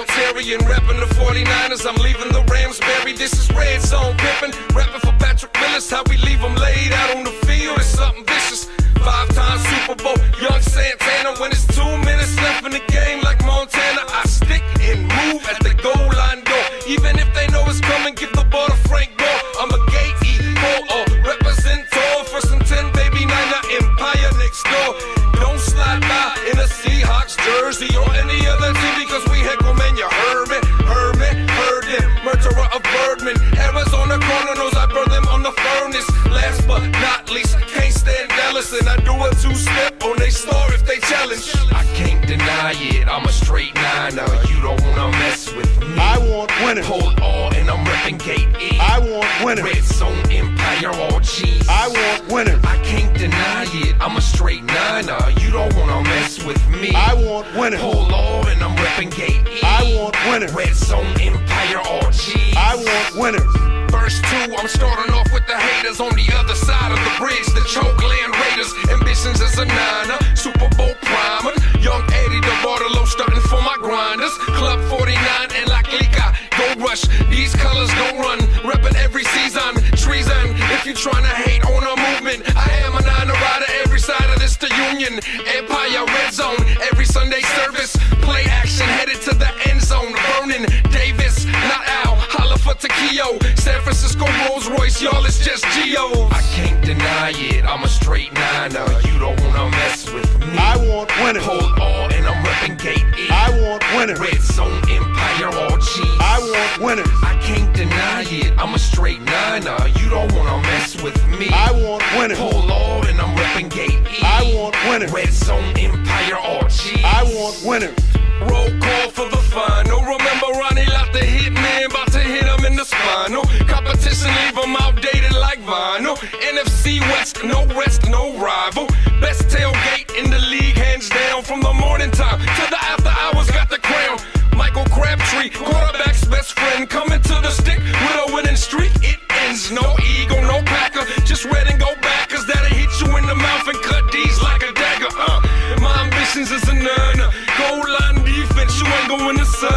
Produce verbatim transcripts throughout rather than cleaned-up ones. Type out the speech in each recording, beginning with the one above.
Military and repping the forty-niners. I'm leaving the Rams buried. This is Red Zone pimping. Rapping for Patrick Willis. How we leave them laid out on the field. It's something vicious. Five times Super Bowl. Young Santana. When it's two minutes left in the game like Montana, I stick and move at the goal line door. Even if they know it's coming, give the ball to Frank Gore. I'm a gate E-Ball. Uh, represent tall. First and ten, baby. Nine Empire next door. Don't slide by in a Seahawks jersey or any other team because we heckle, man. You heard me, heard me, heard it. Murderer of Birdman. Arizona Cardinals, I burn them on the furnace. Last but not least, I can't stand Dallas, and I do a two-step on they star if they challenge. I can't deny it, I'm a straight niner. You don't wanna mess with me. I want winners. Hold all, and I'm repping Gate E. I want winners. Red Zone Empire, all cheese. I want winners. I can't deny it, I'm a straight niner. You don't wanna mess with me. I want winners. Hold all, and I'm repping Gate E. I want winners. Red Zone Empire, all cheese. I want winners. Verse two, I'm starting off with the haters on the other side of the bridge, the Chokeland Raiders. Ambitions as a niner, Super Bowl primer. Young Eddie DeBartolo starting for my grinders. Club forty-nine and La Clica, go rush. These colors don't run, repping every season. Treason, if you trying to hate on a movement, I am a niner rider every side of this, the Union. Empire, Red Zone, every Sunday service. Play action, headed to the end zone. Vernon Davis, not Al, holla for Taquillo. San Francisco Rolls Royce, y'all, it's just Geo's. I can't deny it, I'm a straight niner. You don't wanna mess with me. I want winners. Hold all, and I'm repping Gate E. I want winners. Red Zone Empire, all cheese. I want winners. I can't deny it, I'm a straight niner. You don't wanna mess with me. I want winners. Hold all, and I'm repping Gate E. I want winners. Red Zone Empire, all cheese. I want winners. Roll call for the final. Remember Ronnie Lott, the hit man, about to hit him in the spinal. Competition leave him outdated like vinyl. N F C West, no rest, no rival. Best tailgate in the league, hands down. From the morning time to the after hours, got the crown. Michael Crabtree, quarterback's best friend, coming to the stick with a winning streak. It ends, no ego, no Packer, just red and go back, cause that'll hit you in the mouth and cut these like a dagger. Uh, my ambitions is a niner. Goal line defense, you ain't going to sun.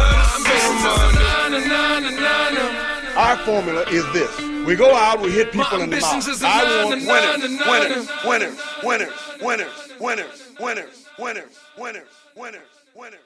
Our formula is this. We go out, we hit people in the mouth. I want winners, winners, winners, winners, winners, winners, winners, winners, winners, winners, winners.